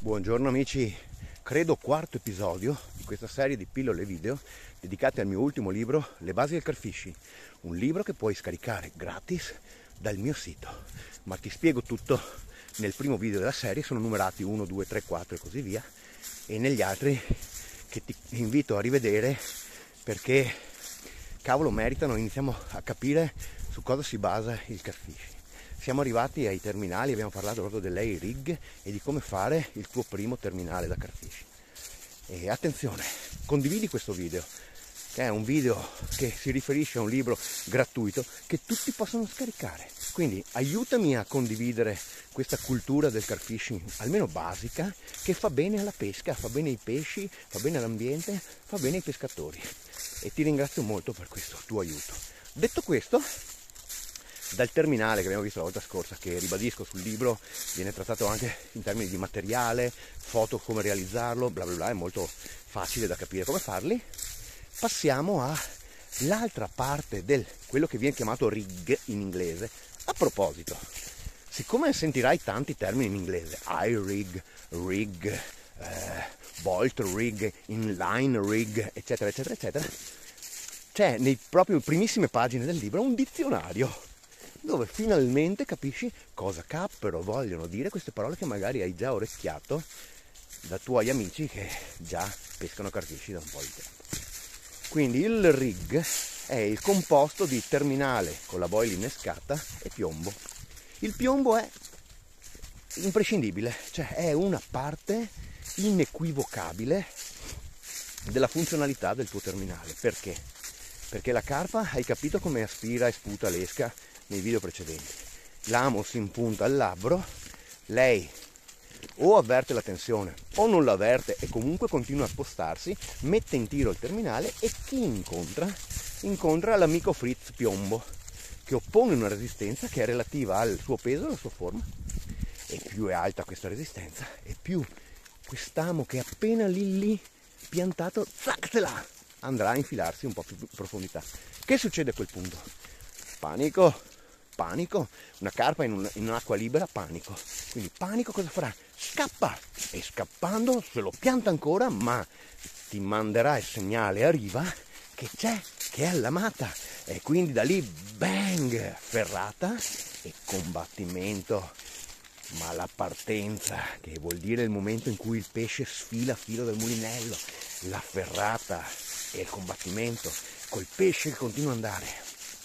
Buongiorno amici, credo quarto episodio di questa serie di pillole video dedicate al mio ultimo libro, Le basi del carfishing, un libro che puoi scaricare gratis dal mio sito, ma ti spiego tutto nel primo video della serie, sono numerati 1, 2, 3, 4 e così via, e negli altri che ti invito a rivedere perché cavolo meritano, iniziamo a capire su cosa si basa il carfishing. Siamo arrivati ai terminali, abbiamo parlato proprio dell'A-Rig e di come fare il tuo primo terminale da carfishing. E attenzione, condividi questo video, che è un video che si riferisce a un libro gratuito che tutti possono scaricare. Quindi aiutami a condividere questa cultura del carfishing, almeno basica, che fa bene alla pesca, fa bene ai pesci, fa bene all'ambiente, fa bene ai pescatori. E ti ringrazio molto per questo tuo aiuto. Detto questo, dal terminale che abbiamo visto la volta scorsa, che ribadisco sul libro viene trattato anche in termini di materiale, foto, come realizzarlo, bla bla bla, è molto facile da capire come farli. Passiamo all'altra parte del quello che viene chiamato rig in inglese. A proposito, siccome sentirai tanti termini in inglese, I-rig, rig, bolt rig, inline rig, eccetera eccetera eccetera, c'è nei proprio primissime pagine del libro un dizionario dove finalmente capisci cosa cappero vogliono dire queste parole che magari hai già orecchiato da tuoi amici che già pescano carfishing da un po' di tempo. Quindi il rig è il composto di terminale con la boil innescata e piombo. Il piombo è imprescindibile, cioè è una parte inequivocabile della funzionalità del tuo terminale. Perché? Perché la carpa, hai capito come aspira e sputa l'esca nei video precedenti. L'amo si impunta al labbro, lei o avverte la tensione o non la avverte e comunque continua a spostarsi, mette in tiro il terminale e chi incontra l'amico Fritz piombo, che oppone una resistenza che è relativa al suo peso e alla sua forma, e più è alta questa resistenza e più quest'amo che è appena lì piantato, zac, se là, andrà a infilarsi un po' più in profondità. Che succede a quel punto? Panico, una carpa in un'acqua libera, panico. Quindi panico cosa farà? Scappa, e scappando se lo pianta ancora, ma ti manderà il segnale a riva che c'è, che è all'amata, e quindi da lì bang, ferrata e combattimento. Ma la partenza, che vuol dire il momento in cui il pesce sfila a filo del mulinello, la ferrata e il combattimento col pesce che continua ad andare,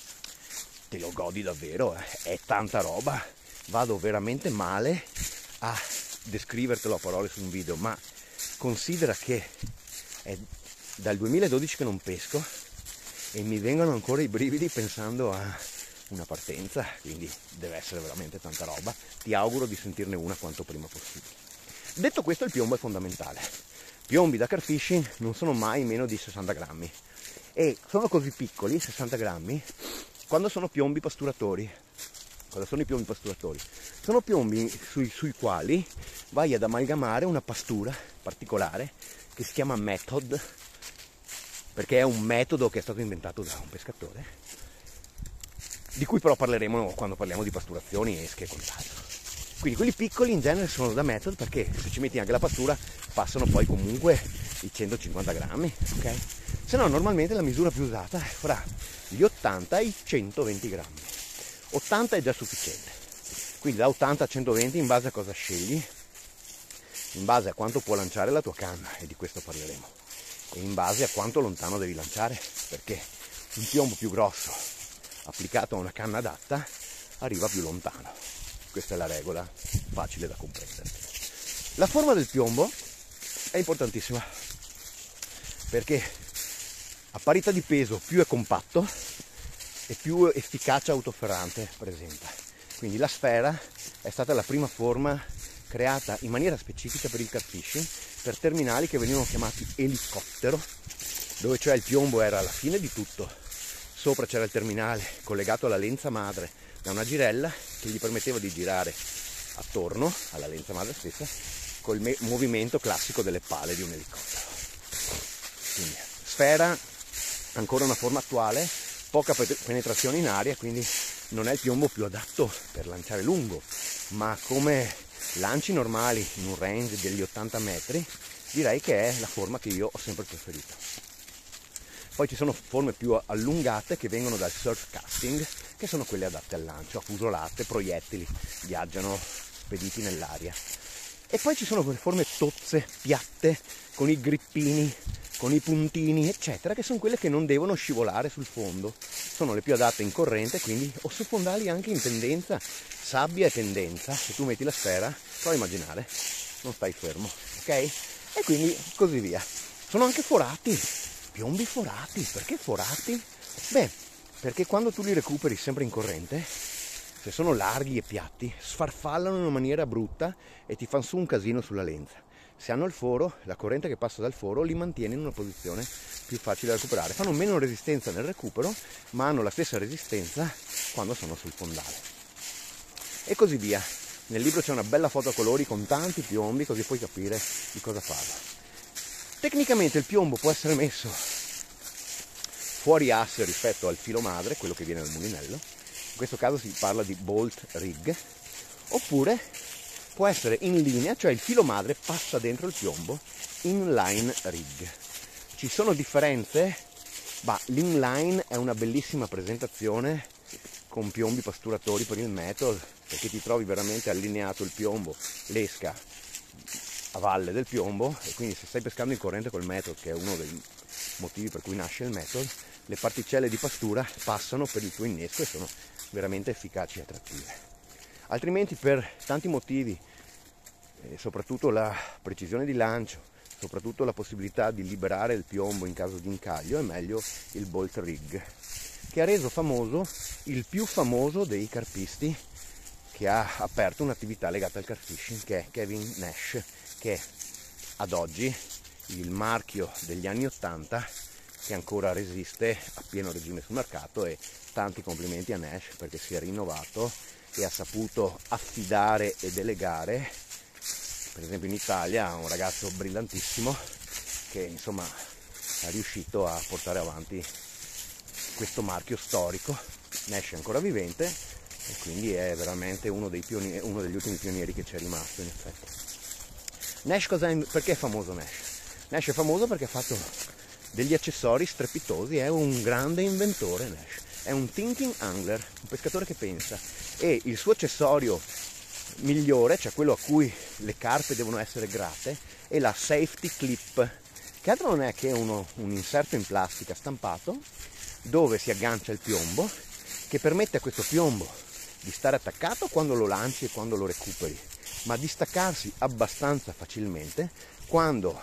te lo godi davvero, è tanta roba. Vado veramente male a descrivertelo a parole su un video, ma considera che è dal 2012 che non pesco e mi vengono ancora i brividi pensando a una partenza, quindi deve essere veramente tanta roba. Ti auguro di sentirne una quanto prima possibile. Detto questo, il piombo è fondamentale. Piombi da carfishing non sono mai meno di 60 grammi e sono così piccoli, 60 grammi, quando sono piombi pasturatori. Cosa sono i piombi pasturatori? Sono piombi sui quali vai ad amalgamare una pastura particolare che si chiama method, perché è un metodo che è stato inventato da un pescatore, di cui però parleremo quando parliamo di pasturazioni, esche e quant'altro. Quindi quelli piccoli in genere sono da method, perché se ci metti anche la pastura passano poi comunque i 150 grammi, ok? Se no normalmente la misura più usata è fra gli 80 e i 120 grammi. 80 è già sufficiente, quindi da 80 a 120 in base a cosa scegli, in base a quanto può lanciare la tua canna, e di questo parleremo, e in base a quanto lontano devi lanciare, perché un piombo più grosso applicato a una canna adatta arriva più lontano. Questa è la regola facile da comprendere. La forma del piombo è importantissima, perché a parità di peso più è compatto e più efficacia autoferrante presenta. Quindi la sfera è stata la prima forma creata in maniera specifica per il carfishing, per terminali che venivano chiamati elicottero, dove cioè il piombo era alla fine di tutto. Sopra c'era il terminale collegato alla lenza madre da una girella che gli permetteva di girare attorno alla lenza madre stessa col movimento classico delle pale di un elicottero. Quindi sfera, ancora una forma attuale, poca penetrazione in aria, quindi non è il piombo più adatto per lanciare lungo, ma come lanci normali in un range degli 80 metri, direi che è la forma che io ho sempre preferito. Poi ci sono forme più allungate che vengono dal surf casting, che sono quelle adatte al lancio, affusolate, proiettili, viaggiano spediti nell'aria. E poi ci sono quelle forme tozze, piatte, con i grippini, con i puntini, eccetera, che sono quelle che non devono scivolare sul fondo. Sono le più adatte in corrente, quindi, o su fondali anche in tendenza, sabbia e tendenza. Se tu metti la sfera, prova a immaginare, non stai fermo, ok? E quindi così via. Sono anche forati, piombi forati. Perché forati? Beh, perché quando tu li recuperi sempre in corrente, se sono larghi e piatti, sfarfallano in una maniera brutta e ti fanno su un casino sulla lenza. Se hanno il foro, la corrente che passa dal foro li mantiene in una posizione più facile da recuperare. Fanno meno resistenza nel recupero, ma hanno la stessa resistenza quando sono sul fondale. E così via. Nel libro c'è una bella foto a colori con tanti piombi, così puoi capire di cosa parlo. Tecnicamente il piombo può essere messo fuori asse rispetto al filo madre, quello che viene dal mulinello. In questo caso si parla di bolt rig, oppure può essere in linea, cioè il filo madre passa dentro il piombo, inline rig. Ci sono differenze? Bah, l'inline è una bellissima presentazione con piombi pasturatori per il method, perché ti trovi veramente allineato il piombo, l'esca a valle del piombo, e quindi se stai pescando in corrente col method, che è uno dei motivi per cui nasce il method, le particelle di pastura passano per il tuo innesco e sono veramente efficaci e attrattive. Altrimenti, per tanti motivi, soprattutto la precisione di lancio, soprattutto la possibilità di liberare il piombo in caso di incaglio, è meglio il bolt rig, che ha reso famoso il più famoso dei carpisti che ha aperto un'attività legata al carfishing, che è Kevin Nash, che è ad oggi il marchio degli anni 80 che ancora resiste a pieno regime sul mercato, e tanti complimenti a Nash perché si è rinnovato e ha saputo affidare e delegare, per esempio in Italia, a un ragazzo brillantissimo che insomma è riuscito a portare avanti questo marchio storico. Nash è ancora vivente e quindi è veramente uno degli ultimi pionieri che c'è rimasto, in effetti. Nash perché è famoso Nash? Nash è famoso perché ha fatto degli accessori strepitosi, è un grande inventore Nash, è un thinking angler, un pescatore che pensa, e il suo accessorio migliore, cioè quello a cui le carpe devono essere grate, è la safety clip, che altro non è che un inserto in plastica stampato dove si aggancia il piombo, che permette a questo piombo di stare attaccato quando lo lanci e quando lo recuperi, ma di staccarsi abbastanza facilmente quando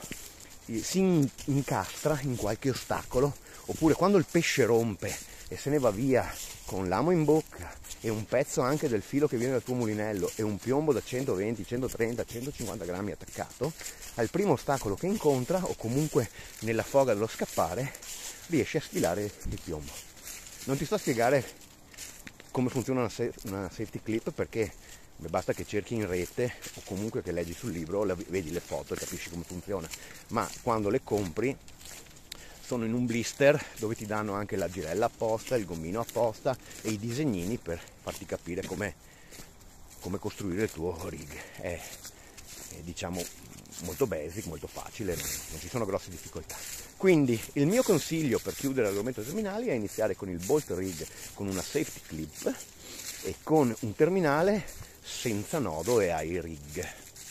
si incastra in qualche ostacolo, oppure quando il pesce rompe e se ne va via con l'amo in bocca e un pezzo anche del filo che viene dal tuo mulinello e un piombo da 120, 130, 150 grammi attaccato, al primo ostacolo che incontra, o comunque nella foga dello scappare, riesce a sfilare il piombo. Non ti sto a spiegare come funziona una safety clip, perché basta che cerchi in rete o comunque che leggi sul libro, vedi le foto e capisci come funziona, ma quando le compri sono in un blister dove ti danno anche la girella apposta, il gommino apposta e i disegnini per farti capire come costruire il tuo rig. È diciamo molto basic, molto facile, non ci sono grosse difficoltà. Quindi il mio consiglio per chiudere l'argomento terminali è iniziare con il bolt rig con una safety clip e con un terminale senza nodo e ai rig.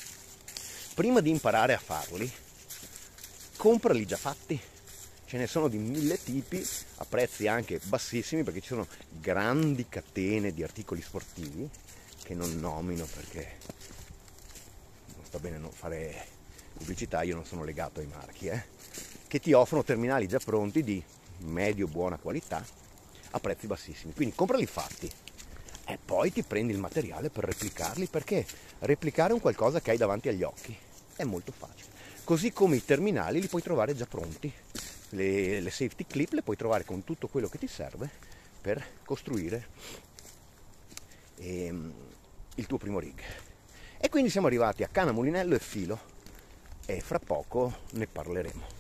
Prima di imparare a farli, comprali già fatti. Ce ne sono di 1000 tipi a prezzi anche bassissimi, perché ci sono grandi catene di articoli sportivi che non nomino perché non sta bene non fare pubblicità, io non sono legato ai marchi, che ti offrono terminali già pronti di medio-buona qualità a prezzi bassissimi. Quindi comprali fatti e poi ti prendi il materiale per replicarli, perché replicare un qualcosa che hai davanti agli occhi è molto facile. Così come i terminali li puoi trovare già pronti, le safety clip le puoi trovare con tutto quello che ti serve per costruire il tuo primo rig. E quindi siamo arrivati a canna, mulinello e filo, e fra poco ne parleremo.